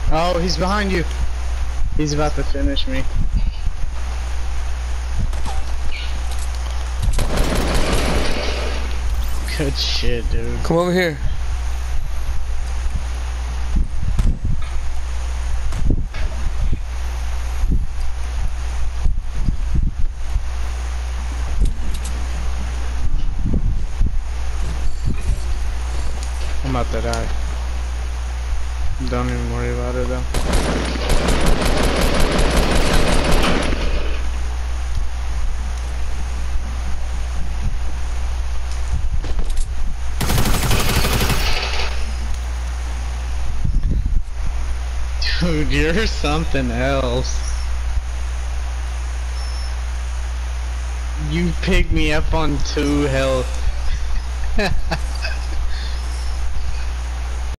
Oh, he's behind you. He's about to finish me. Good shit, dude. Come over here. I'm about to die. Don't even worry about it though. Dude, you're something else. You picked me up on 2 health.